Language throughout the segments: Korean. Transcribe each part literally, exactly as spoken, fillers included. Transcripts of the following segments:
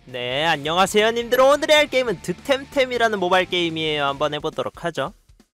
네, 안녕하세요 님들. 오늘의 할 게임은 득템템이라는 모바일 게임이에요. 한번 해보도록 하죠.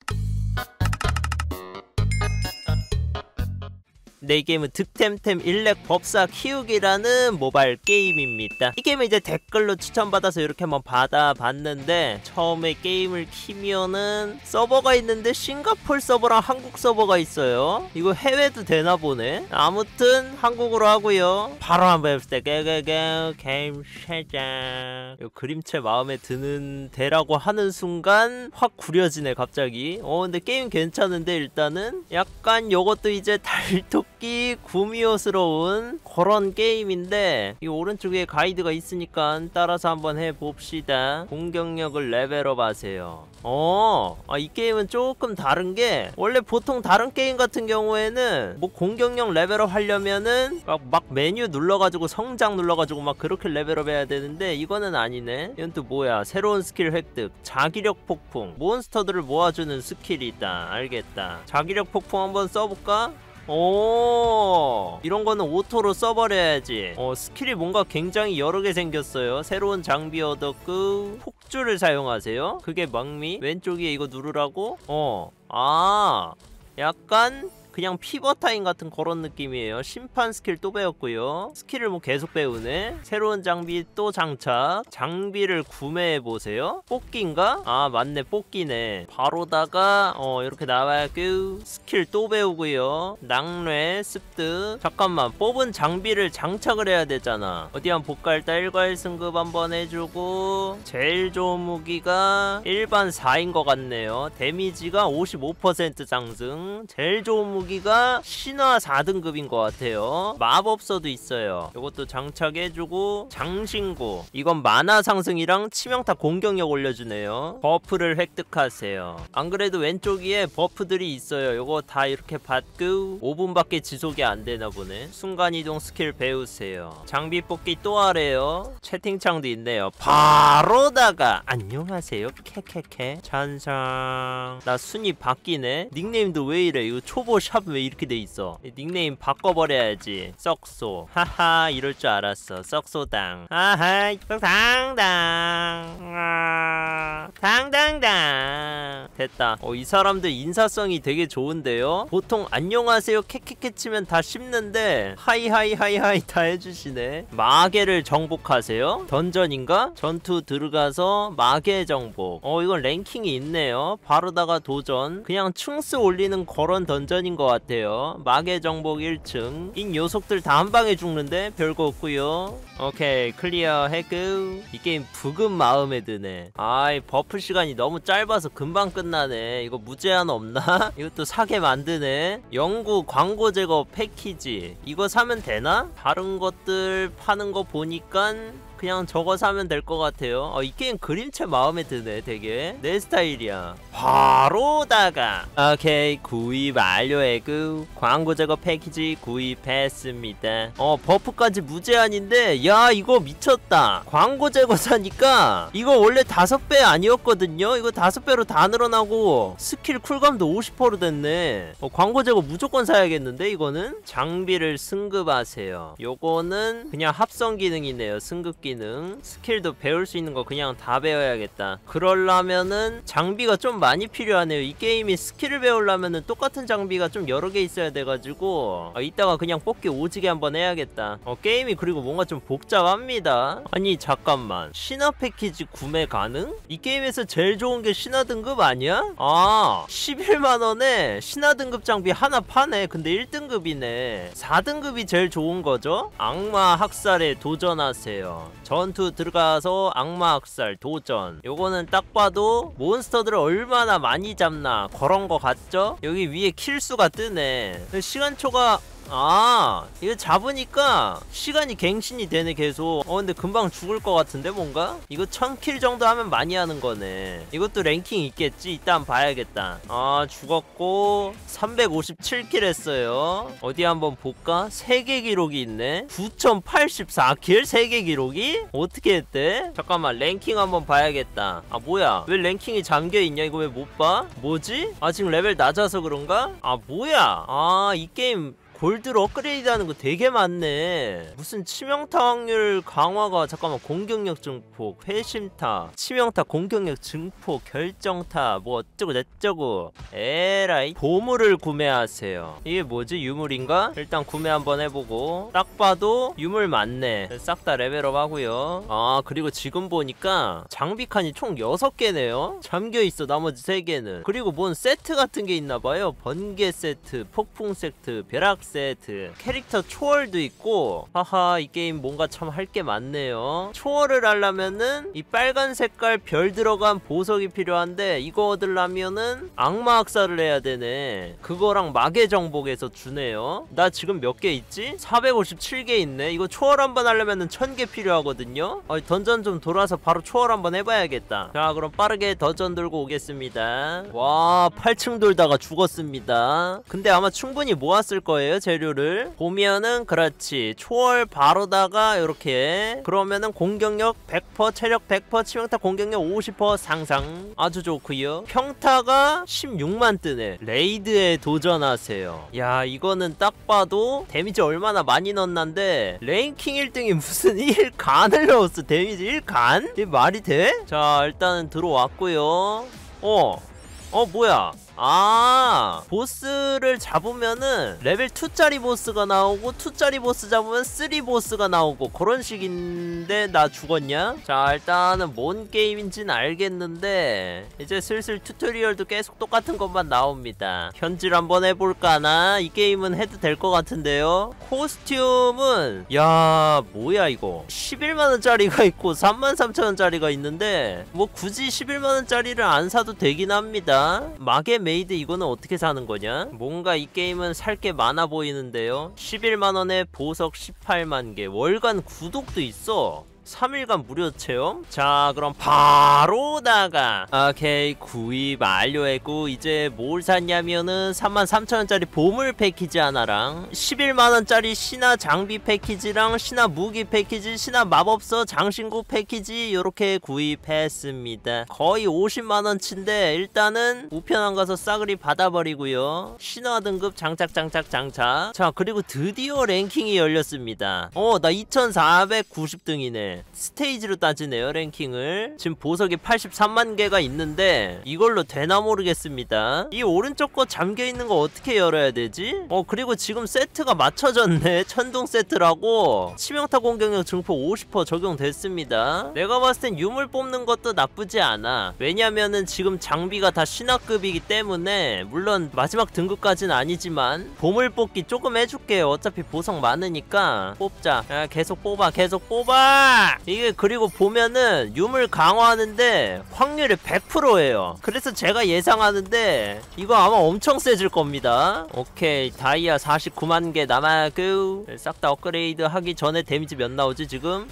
네, 이 게임은 득템템 일렉 법사 키우기라는 모바일 게임입니다. 이 게임은 이제 댓글로 추천받아서 이렇게 한번 받아봤는데, 처음에 게임을 키면은 서버가 있는데 싱가폴 서버랑 한국 서버가 있어요. 이거 해외도 되나 보네. 아무튼 한국어로 하고요. 바로 한번 해봅시다. 게게게 게임 시작. 이 그림체 마음에 드는 데라고 하는 순간 확 구려지네 갑자기. 어 근데 게임 괜찮은데, 일단은 약간 요것도 이제 달토끼 구미호스러운 그런 게임인데, 이 오른쪽에 가이드가 있으니까 따라서 한번 해봅시다. 공격력을 레벨업 하세요. 어, 아, 이 게임은 조금 다른게, 원래 보통 다른 게임 같은 경우에는 뭐 공격력 레벨업 하려면은 막, 막 메뉴 눌러가지고 성장 눌러가지고 막 그렇게 레벨업 해야 되는데, 이거는 아니네. 이건 또 뭐야, 새로운 스킬 획득, 자기력 폭풍, 몬스터들을 모아주는 스킬이 있다. 알겠다. 자기력 폭풍 한번 써볼까? 오, 이런 거는 오토로 써버려야지. 어, 스킬이 뭔가 굉장히 여러 개 생겼어요. 새로운 장비 얻었고, 폭주를 사용하세요. 그게 막미. 왼쪽에 이거 누르라고? 어, 아, 약간 그냥 피버타임 같은 그런 느낌이에요. 심판 스킬 또 배웠고요. 스킬을 뭐 계속 배우네. 새로운 장비 또 장착. 장비를 구매해보세요. 뽑기인가? 아 맞네, 뽑기네. 바로다가 어 이렇게 나와야겠고, 스킬 또 배우고요. 낙뢰, 습득. 잠깐만, 뽑은 장비를 장착을 해야 되잖아. 어디 한번 볼까? 일단 일괄 승급 한번 해주고, 제일 좋은 무기가 일반 사인 것 같네요. 데미지가 오십오 퍼센트 상승. 제일 좋은 무기 무기가 신화 사 등급인 것 같아요. 마법서도 있어요. 이것도 장착해주고, 장신구. 이건 마나 상승이랑 치명타 공격력 올려주네요. 버프를 획득하세요. 안 그래도 왼쪽에 버프들이 있어요. 이거 다 이렇게 받고 오 분밖에 지속이 안 되나 보네. 순간이동 스킬 배우세요. 장비 뽑기 또 하래요. 채팅창도 있네요. 바로다가 안녕하세요 캐캐캐 찬상. 나 순위 바뀌네. 닉네임도 왜 이래? 이거 초보 샵 왜 이렇게 돼 있어? 닉네임 바꿔버려야지. 썩소. 하하, 이럴 줄 알았어. 썩소당. 하하, 당당. 아, 당당당. 됐다. 어, 이 사람들 인사성이 되게 좋은데요? 보통 안녕하세요 캐캐캐 치면 다 씹는데, 하이하이하이하이 다 해주시네. 마계를 정복하세요? 던전인가? 전투 들어가서 마계 정복. 어, 이건 랭킹이 있네요. 바로다가 도전. 그냥 충스 올리는 그런 던전인 것 같아요. 마계 정복 일 층. 이 녀석들 다 한방에 죽는데 별거 없고요. 오케이, 클리어 했고. 이 게임 부금 마음에 드네. 아이, 버프 시간이 너무 짧아서 금방 끝나네. 이거 무제한 없나? 이것도 사게 만드네. 영구 광고 제거 패키지. 이거 사면 되나? 다른 것들 파는 거 보니까 그냥 저거 사면 될 것 같아요. 어, 이 게임 그림체 마음에 드네. 되게 내 스타일이야. 바로다가 오케이, 구입 완료했고, 광고 제거 패키지 구입했습니다. 어, 버프까지 무제한인데, 야 이거 미쳤다. 광고 제거 사니까 이거 원래 다섯 배 아니었거든요. 이거 다섯 배로 다 늘어나고 스킬 쿨감도 오십 퍼센트 됐네. 어, 광고 제거 무조건 사야겠는데. 이거는 장비를 승급하세요. 요거는 그냥 합성 기능이네요. 승급 기능. 스킬도 배울 수 있는 거 그냥 다 배워야겠다. 그러려면은 장비가 좀 많이 필요하네요. 이 게임이 스킬을 배우려면은 똑같은 장비가 좀 여러 개 있어야 돼가지고, 아, 이따가 그냥 뽑기 오지게 한번 해야겠다. 어, 게임이 그리고 뭔가 좀 복잡합니다. 아니 잠깐만, 신화 패키지 구매 가능? 이 게임에서 제일 좋은 게 신화 등급 아니야? 아, 십일만 원에 신화 등급 장비 하나 파네. 근데 일 등급이네. 사 등급이 제일 좋은 거죠? 악마 학살에 도전하세요. 전투 들어가서 악마 학살 도전. 요거는 딱 봐도 몬스터들을 얼마나 많이 잡나 그런 거 같죠? 여기 위에 킬수가 뜨네. 시간초가, 아, 이거 잡으니까 시간이 갱신이 되네 계속. 어 근데 금방 죽을 것 같은데 뭔가? 이거 천 킬 정도 하면 많이 하는 거네. 이것도 랭킹 있겠지? 이따 한번 봐야겠다. 아, 죽었고 삼백오십칠 킬 했어요. 어디 한번 볼까? 세계 기록이 있네. 구천팔십사 킬? 세계 기록이? 어떻게 했대? 잠깐만, 랭킹 한번 봐야겠다. 아 뭐야, 왜 랭킹이 잠겨있냐? 이거 왜 못 봐? 뭐지? 아 지금 레벨 낮아서 그런가? 아 뭐야, 아 이 게임 골드로 업그레이드 하는 거 되게 많네. 무슨 치명타 확률 강화가 잠깐만 공격력 증폭, 회심타, 치명타, 공격력 증폭, 결정타 뭐 어쩌고 저쩌고. 에라이. 보물을 구매하세요. 이게 뭐지? 유물인가? 일단 구매 한번 해보고. 딱 봐도 유물 많네. 싹 다 레벨업 하고요. 아 그리고 지금 보니까 장비칸이 총 여섯 개네요 잠겨있어. 나머지 세 개는. 그리고 뭔 세트 같은 게 있나봐요. 번개 세트, 폭풍 세트, 벼락 세트, 캐릭터 초월도 있고. 하하 이 게임 뭔가 참 할 게 많네요. 초월을 하려면은 이 빨간 색깔 별 들어간 보석이 필요한데 이거 얻으려면은 악마 학살을 해야 되네. 그거랑 마계 정복에서 주네요. 나 지금 몇 개 있지? 사백오십칠 개 있네. 이거 초월 한번 하려면은 천 개 필요하거든요. 어, 던전 좀 돌아서 바로 초월 한번 해봐야겠다. 자 그럼 빠르게 던전 들고 오겠습니다. 와 팔 층 돌다가 죽었습니다. 근데 아마 충분히 모았을 거예요 재료를. 보면은 그렇지 초월 바로다가 이렇게 그러면은 공격력 백 퍼센트, 체력 백 퍼센트, 치명타 공격력 오십 퍼센트 상상. 아주 좋구요. 평타가 십육만 뜨네. 레이드에 도전하세요. 야 이거는 딱 봐도 데미지 얼마나 많이 넣었는데 랭킹 일 등이 무슨 일 간을 넣었어. 데미지 일 간? 이게 말이 돼? 자 일단은 들어왔고요. 어 어 뭐야 아 보스를 잡으면은 레벨 이짜리 보스가 나오고 이짜리 보스 잡으면 삼 보스가 나오고 그런 식인데 나 죽었냐? 자 일단은 뭔 게임인지는 알겠는데 이제 슬슬 튜토리얼도 계속 똑같은 것만 나옵니다. 현질 한번 해볼까나? 이 게임은 해도 될 것 같은데요. 코스튬은 야 뭐야 이거 십일만 원짜리가 있고 삼만 삼천 원짜리가 있는데 뭐 굳이 십일만 원짜리를 안 사도 되긴 합니다. 마계 메이드 이거는 어떻게 사는 거냐? 뭔가 이 게임은 살 게 많아 보이는데요. 십일만 원에 보석 십팔만 개. 월간 구독도 있어. 삼 일간 무료 체험? 자 그럼 바로 나가. 오케이 구입 완료했고 이제 뭘 샀냐면은 삼만 삼천 원짜리 보물 패키지 하나랑 십일만 원짜리 신화 장비 패키지랑 신화 무기 패키지, 신화 마법서 장신구 패키지 요렇게 구입했습니다. 거의 오십만 원치인데 일단은 우편함 가서 싸그리 받아버리고요. 신화 등급 장착 장착 장착. 자 그리고 드디어 랭킹이 열렸습니다. 어 나 이천사백구십 등이네. 스테이지로 따지네요 랭킹을. 지금 보석이 팔십삼만 개가 있는데 이걸로 되나 모르겠습니다. 이 오른쪽 거 잠겨있는 거 어떻게 열어야 되지? 어 그리고 지금 세트가 맞춰졌네. 천둥 세트라고. 치명타 공격력 증폭 오십 퍼센트 적용됐습니다. 내가 봤을 땐 유물 뽑는 것도 나쁘지 않아. 왜냐면은 지금 장비가 다 신화급이기 때문에 물론 마지막 등급까지는 아니지만 보물 뽑기 조금 해줄게요. 어차피 보석 많으니까 뽑자. 야, 계속 뽑아 계속 뽑아. 이게 그리고 보면은 유물 강화하는데 확률이 백 퍼센트예요 그래서 제가 예상하는데 이거 아마 엄청 세질 겁니다. 오케이 다이아 사십구만 개 남았고 싹 다 업그레이드 하기 전에 데미지 몇 나오지 지금?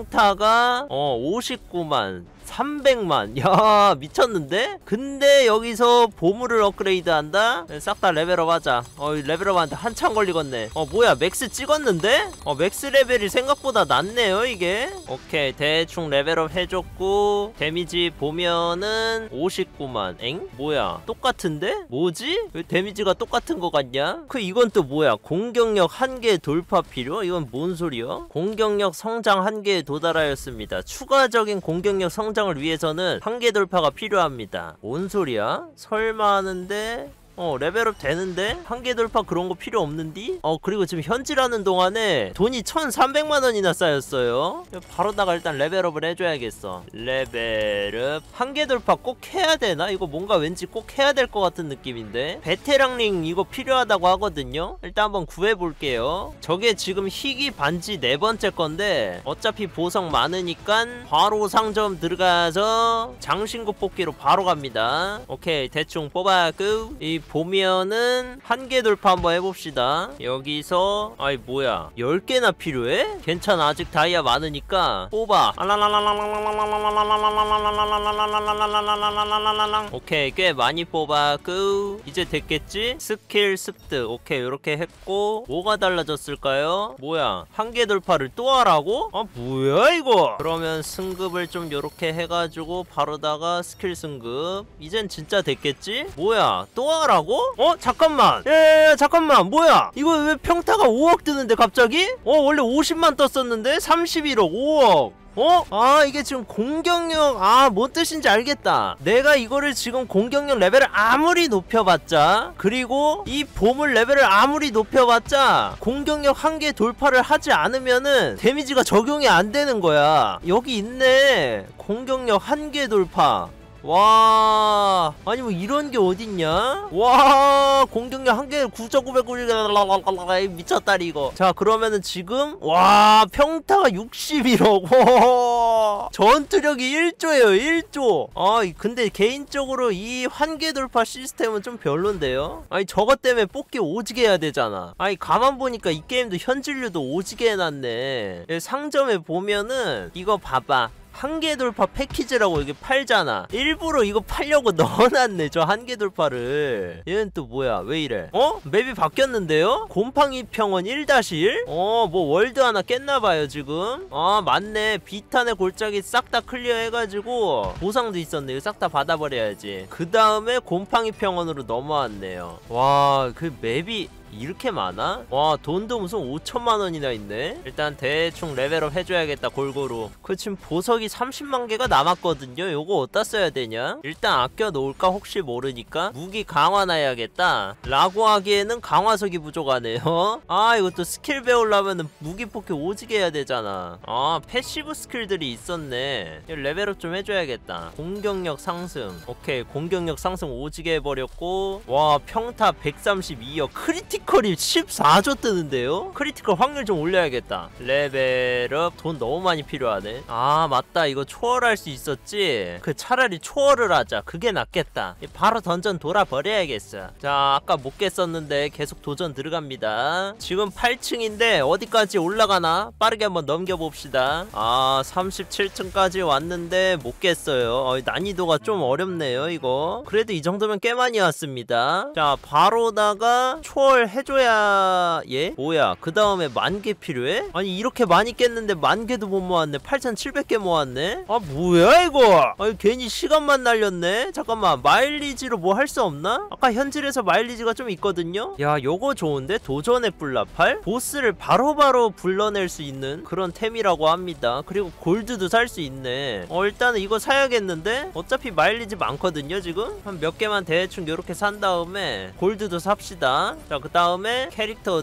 평타가 어 오십구만 삼백만. 야 미쳤는데? 근데 여기서 보물을 업그레이드 한다? 싹 다 레벨업 하자. 어 레벨업 하는데 한참 걸리겠네. 어 뭐야 맥스 찍었는데? 어 맥스 레벨이 생각보다 낮네요 이게. 오케이 대충 레벨업 해줬고 데미지 보면은 오십구만. 엥? 뭐야 똑같은데? 뭐지? 왜 데미지가 똑같은 거 같냐? 그 이건 또 뭐야 공격력 한 개 돌파 필요? 이건 뭔 소리야? 공격력 성장 한 개에 도달하였습니다. 추가적인 공격력 성장 을 위해서는 한계 돌파가 필요합니다. 뭔 소리야? 설마 하는데 어 레벨업 되는데? 한계 돌파 그런 거 필요 없는디? 어 그리고 지금 현질하는 동안에 돈이 천삼백만 원이나 쌓였어요. 바로다가 일단 레벨업을 해줘야겠어. 레벨업. 한계 돌파 꼭 해야 되나? 이거 뭔가 왠지 꼭 해야 될 것 같은 느낌인데. 베테랑링 이거 필요하다고 하거든요. 일단 한번 구해볼게요. 저게 지금 희귀 반지 네 번째 건데 어차피 보석 많으니까 바로 상점 들어가서 장신구 뽑기로 바로 갑니다. 오케이 대충 뽑았고 이 보면은 한계 돌파 한번 해봅시다. 여기서 아이 뭐야 열 개나 필요해? 괜찮아 아직 다이아 많으니까 뽑아. 오케이 꽤 많이 뽑았고 이제 됐겠지? 스킬 습득. 오케이 요렇게 했고 뭐가 달라졌을까요? 뭐야 한계 돌파를 또 하라고? 아 뭐야 이거. 그러면 승급을 좀 요렇게 해가지고 바로다가 스킬 승급. 이젠 진짜 됐겠지? 뭐야 또 하라 평타라고? 어? 잠깐만. 에 잠깐만 뭐야 이거 왜 평타가 오억 뜨는데 갑자기? 어 원래 오십만 떴었는데 삼십일억 오억. 어? 아 이게 지금 공격력 아 뭔 뜻인지 알겠다. 내가 이거를 지금 공격력 레벨을 아무리 높여봤자 그리고 이 보물 레벨을 아무리 높여봤자 공격력 한계 돌파를 하지 않으면은 데미지가 적용이 안 되는 거야. 여기 있네. 공격력 한계 돌파. 와 아니 뭐 이런 게 어딨냐? 와 공격력 한 개 구천구백구십 미쳤다리 이거. 자 그러면은 지금 와 평타가 육십일억 전투력이 일조예요 일조. 아 근데 개인적으로 이 한계 돌파 시스템은 좀 별론데요. 아니 저것 때문에 뽑기 오지게 해야 되잖아. 아니 가만 보니까 이 게임도 현질료도 오지게 해놨네. 상점에 보면은 이거 봐봐. 한계 돌파 패키지라고 여기 팔잖아. 일부러 이거 팔려고 넣어놨네 저 한계 돌파를. 얘는 또 뭐야 왜 이래? 어? 맵이 바뀌었는데요? 곰팡이 평원 일 다시 일? 어 뭐 월드 하나 깼나봐요 지금. 아 맞네 비탄의 골짜기 싹 다 클리어 해가지고 보상도 있었네. 이거 싹 다 받아버려야지. 그 다음에 곰팡이 평원으로 넘어왔네요. 와 그 맵이 이렇게 많아? 와 돈도 무슨 오천만 원이나 있네. 일단 대충 레벨업 해줘야겠다 골고루. 그 지금 보석이 삼십만 개가 남았거든요. 요거 어디다 써야 되냐? 일단 아껴 놓을까 혹시 모르니까. 무기 강화나야겠다 라고 하기에는 강화석이 부족하네요. 아 이것도 스킬 배우려면은 무기 뽑기 오지게 해야 되잖아. 아 패시브 스킬들이 있었네. 레벨업 좀 해줘야겠다. 공격력 상승. 오케이 공격력 상승 오지게 해버렸고. 와 평타 백삼십이억 크리티컬 크리티컬이 십사조 뜨는데요? 크리티컬 확률 좀 올려야겠다. 레벨업 돈 너무 많이 필요하네. 아 맞다 이거 초월할 수 있었지? 그 차라리 초월을 하자. 그게 낫겠다. 바로 던전 돌아버려야겠어. 자 아까 못 깼었는데 계속 도전 들어갑니다. 지금 팔 층인데 어디까지 올라가나? 빠르게 한번 넘겨봅시다. 아 삼십칠 층까지 왔는데 못 깼어요. 어, 난이도가 좀 어렵네요 이거. 그래도 이 정도면 꽤 많이 왔습니다. 자 바로다가 초월 해줘야 예? 뭐야 그 다음에 만 개 필요해? 아니 이렇게 많이 깼는데 만 개도 못 모았네. 팔천칠백 개 모았네. 아 뭐야 이거. 아니 괜히 시간만 날렸네. 잠깐만 마일리지로 뭐 할 수 없나? 아까 현질에서 마일리지가 좀 있거든요. 야 요거 좋은데? 도전의 뿔나팔? 보스를 바로바로 불러낼 수 있는 그런 템이라고 합니다. 그리고 골드도 살 수 있네. 어 일단은 이거 사야겠는데? 어차피 마일리지 많거든요 지금? 한 몇 개만 대충 요렇게 산 다음에 골드도 삽시다. 자 그 다음에 캐릭터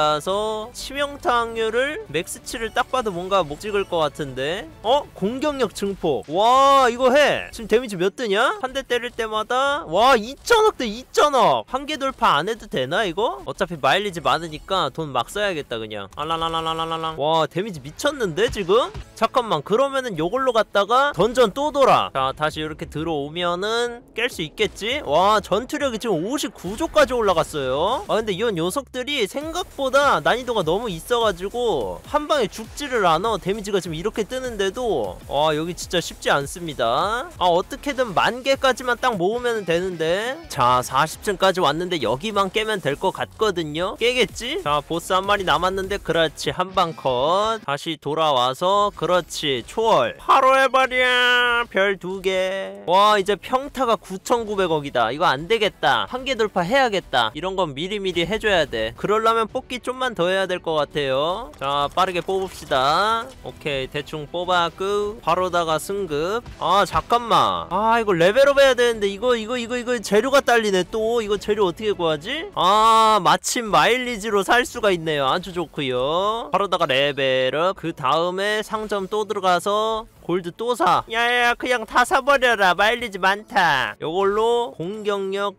들어가서 치명타 확률을 맥스치를 딱 봐도 뭔가 못 찍을 것 같은데. 어? 공격력 증폭. 와 이거 해. 지금 데미지 몇 뜨냐? 한 대 때릴 때마다 와 이천억 대 이천억. 한계 돌파 안 해도 되나 이거? 어차피 마일리지 많으니까 돈 막 써야겠다 그냥. 알랄랄랄랄랄랄. 와 데미지 미쳤는데 지금? 잠깐만 그러면은 요걸로 갔다가 던전 또 돌아. 자 다시 이렇게 들어오면은 깰 수 있겠지? 와 전투력이 지금 오십구조까지 올라갔어요. 아 근데 이런 녀석들이 생각보다 난이도가 너무 있어가지고 한방에 죽지를 않아. 데미지가 지금 이렇게 뜨는데도 와 여기 진짜 쉽지 않습니다. 아 어떻게든 만 개까지만 딱 모으면 되는데. 자 사십 층까지 왔는데 여기만 깨면 될 것 같거든요. 깨겠지? 자 보스 한 마리 남았는데 그렇지 한방 컷. 다시 돌아와서 그렇지 초월 바로 해버려. 별 두 개. 와 이제 평타가 구천구백억이다. 이거 안되겠다. 한계 돌파 해야겠다. 이런 건 미리미리 해줘야 돼. 그러려면 뽑기 좀만 더 해야 될 것 같아요. 자 빠르게 뽑읍시다. 오케이 대충 뽑았고 바로다가 승급. 아 잠깐만 아 이거 레벨업 해야 되는데 이거 이거 이거 이거 재료가 딸리네 또. 이거 재료 어떻게 구하지? 아 마침 마일리지로 살 수가 있네요. 아주 좋구요. 바로다가 레벨업. 그 다음에 상점 또 들어가서 골드 또 사. 야야 그냥 다 사버려라. 마일리지 많다. 요걸로 공격력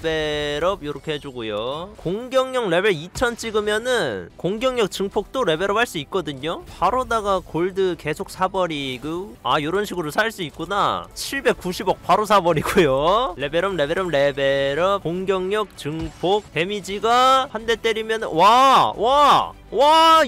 레벨업 요렇게 해주고요. 공격력 레벨 이천 찍으면은 공격력 증폭도 레벨업 할 수 있거든요. 바로다가 골드 계속 사버리고. 아 요런 식으로 살 수 있구나. 칠백구십억 바로 사버리고요. 레벨업 레벨업 레벨업. 공격력 증폭. 데미지가 한 대 때리면 와 와 와 유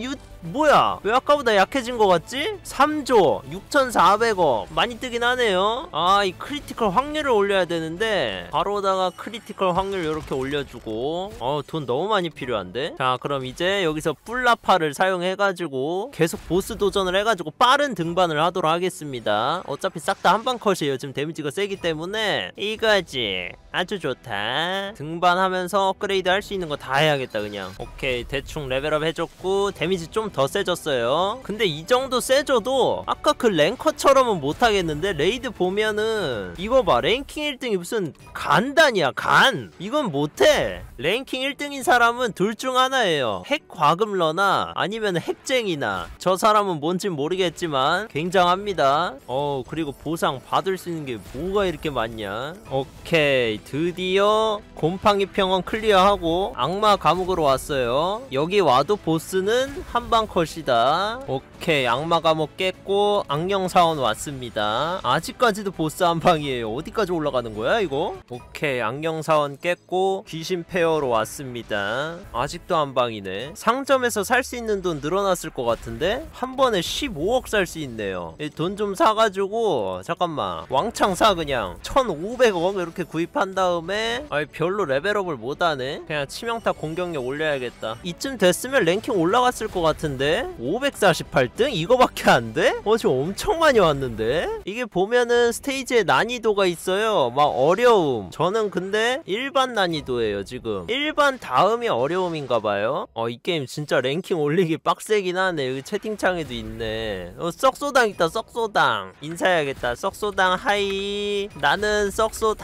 뭐야 왜 아까보다 약해진 것 같지? 삼조 육천사백억 많이 뜨긴 하네요. 아 이 크리티컬 확률을 올려야 되는데 바로다가 크리티컬 확률 이렇게 올려주고 어 돈 너무 많이 필요한데. 자 그럼 이제 여기서 뿔라파를 사용해가지고 계속 보스 도전을 해가지고 빠른 등반을 하도록 하겠습니다. 어차피 싹 다 한방 컷이에요. 지금 데미지가 세기 때문에 이거지. 아주 좋다. 등반하면서 업그레이드 할 수 있는 거 다 해야겠다 그냥. 오케이 대충 레벨업 해줬고 데미지 좀 더 세졌어요. 근데 이 정도 세져도 아까 그 랭커처럼은 못하겠는데. 레이드 보면은 이거 봐 랭킹 일 등이 무슨 간단이야 간. 이건 못해. 랭킹 일 등인 사람은 둘 중 하나예요. 핵 과금러나 아니면 핵쟁이나. 저 사람은 뭔진 모르겠지만 굉장합니다. 어 그리고 보상 받을 수 있는 게 뭐가 이렇게 많냐. 오케이 드디어 곰팡이 평원 클리어하고 악마 감옥으로 왔어요. 여기 와도 보스는 한방 컷이다. 오케이 악마 감옥 깼고 악령사원 왔습니다. 아직까지도 보스 한방이에요. 어디까지 올라가는 거야 이거? 오케이 악령사원 깼고 귀신 페어로 왔습니다. 아직도 한방이네. 상점에서 살 수 있는 돈 늘어났을 것 같은데 한 번에 십오억 살 수 있네요. 돈 좀 사가지고 잠깐만 왕창 사. 그냥 천오백억 이렇게 구입한 다음에 아이 별로 레벨업을 못하네. 그냥 치명타 공격력 올려야겠다. 이쯤 됐으면 랭킹 올라갔을 것 같은데 오백사십팔 등? 이거밖에 안 돼? 어 지금 엄청 많이 왔는데? 이게 보면은 스테이지의 난이도가 있어요. 막 어려움. 저는 근데 일반 난이도예요 지금. 일반 다음이 어려움인가봐요. 어 이 게임 진짜 랭킹 올리기 빡세긴 하네. 여기 채팅창에도 있네. 어 썩소당 있다. 썩소당 인사해야겠다. 썩소당 하이. 나는 썩소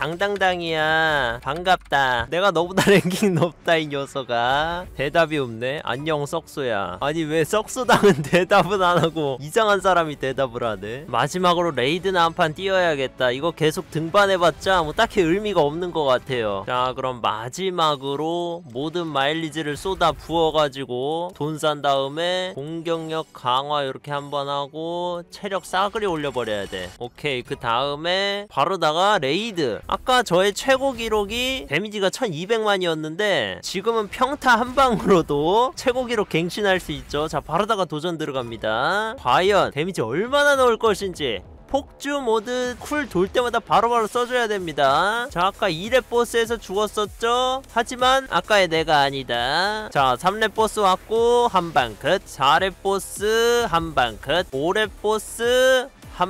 당당당이야. 반갑다. 내가 너보다 랭킹 높다 이 녀석아. 대답이 없네. 안녕 썩소야. 아니 왜 썩소당은 대답은 안하고 이상한 사람이 대답을 하네. 마지막으로 레이드나 한 판 뛰어야겠다. 이거 계속 등반해봤자 뭐 딱히 의미가 없는 것 같아요. 자 그럼 마지막으로 모든 마일리지를 쏟아 부어가지고 돈 산 다음에 공격력 강화 이렇게 한번 하고 체력 싸그리 올려버려야 돼. 오케이 그 다음에 바로다가 레이드. 아까 저의 최고 기록이 데미지가 천이백만이었는데 지금은 평타 한 방으로도 최고 기록 갱신할 수 있죠. 자 바로다가 도전 들어갑니다. 과연 데미지 얼마나 넣을 것인지. 폭주 모드 쿨 돌 때마다 바로바로 써줘야 됩니다. 자 아까 이 렙 보스에서 죽었었죠. 하지만 아까의 내가 아니다. 자 삼 렙 보스 왔고 한방 컷. 사 렙 보스 한방 컷. 오 렙 보스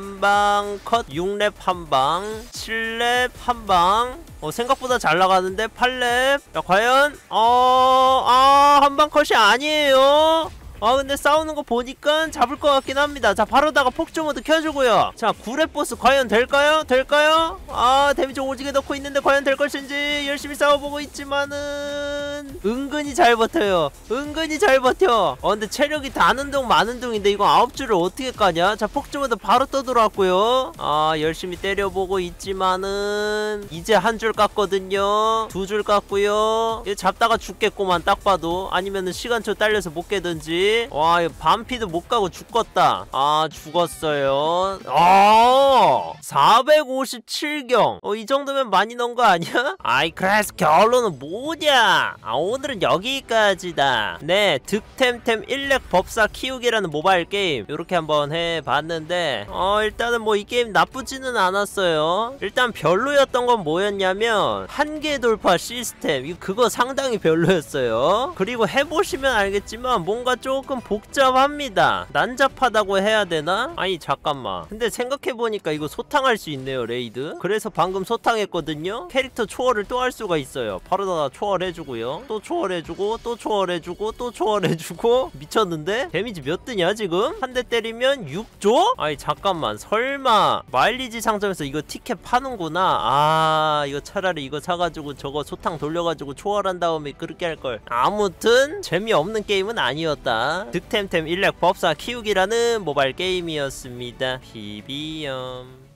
한방 컷. 육 렙 한방. 칠 렙 한방. 어 생각보다 잘 나가는데 팔 렙. 자 과연 어... 아 한방 컷이 아니에요. 아 근데 싸우는 거 보니까 잡을 것 같긴 합니다. 자 바로다가 폭주 모드 켜주고요. 자 구 렙 보스 과연 될까요? 될까요? 아 데미지 오지게 넣고 있는데 과연 될 것인지 열심히 싸워보고 있지만은 은근히 잘 버텨요. 은근히 잘 버텨. 어 근데 체력이 다는 둥 마는 둥인데 이거 아홉 줄을 어떻게 까냐. 자 폭주 모드 바로 떠들어왔고요. 아 열심히 때려보고 있지만은 이제 한 줄 깠거든요. 두 줄 깠고요. 이거 잡다가 죽겠구만 딱 봐도. 아니면은 시간초 딸려서 못 깨든지. 와 이거 반피도 못 가고 죽겠다. 아 죽었어요. 아 사백오십칠 경. 어 이 정도면 많이 넣은 거 아니야? 아이 그래서 결론은 뭐냐. 아 오늘은 여기까지다. 네 득템템 일렉 법사 키우기라는 모바일 게임 요렇게 한번 해봤는데 어 일단은 뭐 이 게임 나쁘지는 않았어요. 일단 별로였던 건 뭐였냐면 한계 돌파 시스템. 이거 그거 상당히 별로였어요. 그리고 해보시면 알겠지만 뭔가 좀 조금 복잡합니다. 난잡하다고 해야 되나? 아니 잠깐만. 근데 생각해보니까 이거 소탕할 수 있네요 레이드. 그래서 방금 소탕했거든요. 캐릭터 초월을 또 할 수가 있어요. 바로다가 초월해주고요. 또 초월해주고 또 초월해주고 또 초월해주고. 미쳤는데? 데미지 몇 뜨냐 지금? 한 대 때리면 육 조? 아니 잠깐만 설마 마일리지 상점에서 이거 티켓 파는구나. 아 이거 차라리 이거 사가지고 저거 소탕 돌려가지고 초월한 다음에 그렇게 할걸. 아무튼 재미없는 게임은 아니었다. 득템템 일렉 법사 키우기라는 모바일 게임이었습니다. 비비엄.